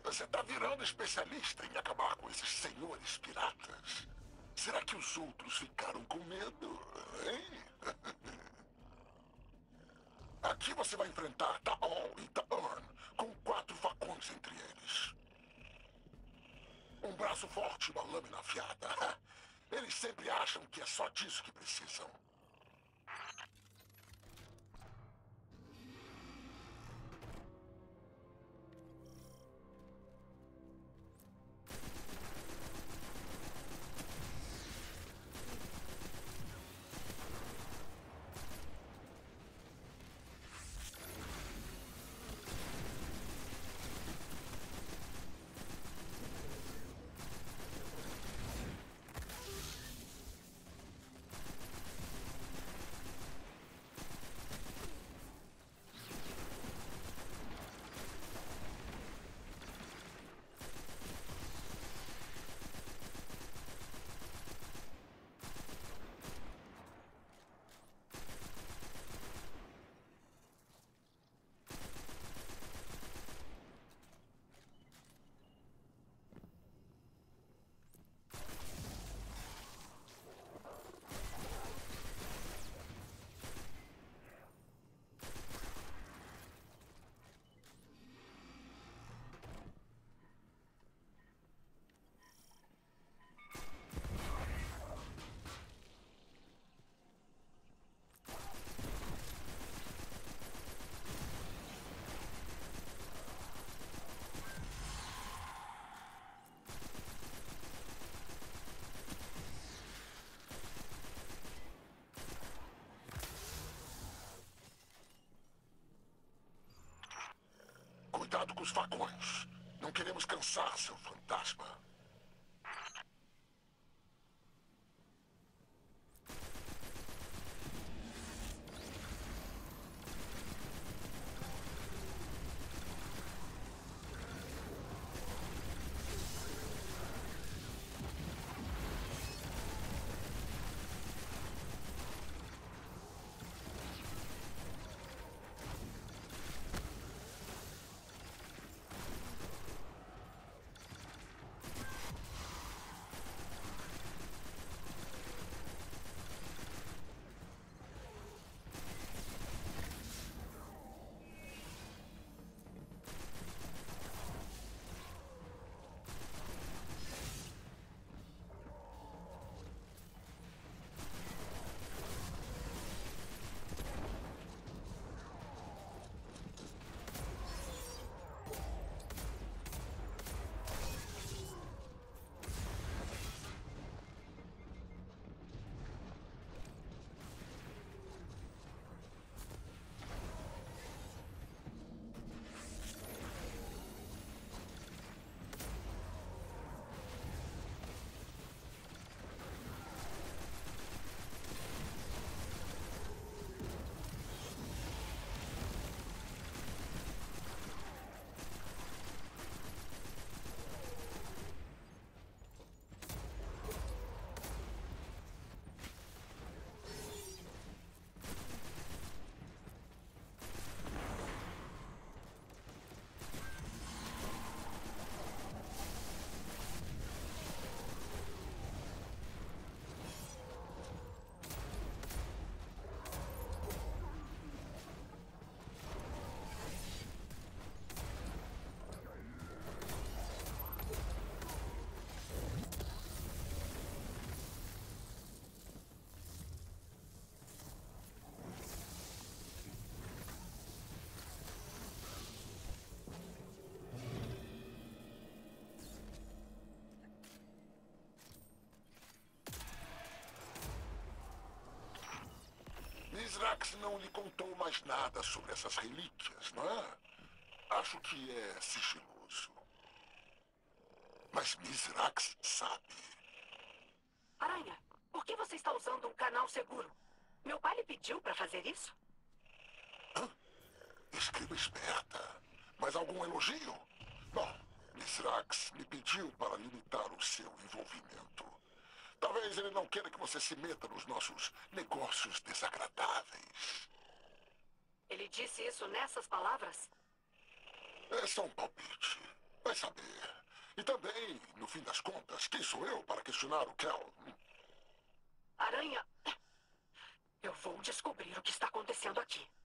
Você tá virando especialista em acabar com esses senhores piratas. Será que os outros ficaram com medo, hein? Aqui você vai enfrentar Taon e Taorn, com 4 facões entre eles. Um braço forte e uma lâmina afiada. Eles sempre acham que é só disso que precisam. Cuidado com os facões. Não queremos cansar seu fantasma. Mithrax não lhe contou mais nada sobre essas relíquias, não é? Acho que é sigiloso. Mas Mithrax sabe. Aranha, por que você está usando um canal seguro? Meu pai lhe pediu para fazer isso? Hã? Escriba esperta. Mas algum elogio? Bom, Mithrax me pediu para limitar o seu envolvimento. Talvez ele não queira que você se meta nos nossos negócios desagradáveis. Ele disse isso nessas palavras? É só um palpite. Vai saber. E também, no fim das contas, quem sou eu para questionar o Kel? Aranha, eu vou descobrir o que está acontecendo aqui.